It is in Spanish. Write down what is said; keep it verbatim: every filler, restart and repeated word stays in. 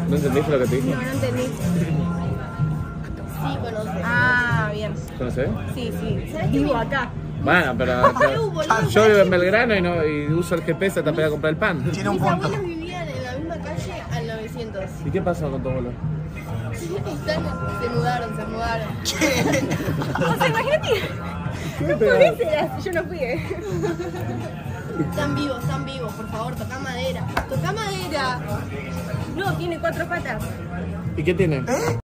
¿No entendiste lo que te dije? No, no entendí. Sí, conoce. Ah, bien. ¿Conoces? Sí, sí. Vivo acá. Bueno, pero, pero boludo, yo vivo en Belgrano y, no, y uso el G P S hasta para ir a comprar el pan. Mis Tiene un punto. abuelos vivían en la misma calle al novecientos. ¿Y qué pasó con tu abuelo? Están, se mudaron, se mudaron. O sea, imagínate. No podés ser así, yo no fui. eh. Están vivos, están vivos, por favor, toca madera. Toca madera. No, tiene cuatro patas. ¿Y qué tiene?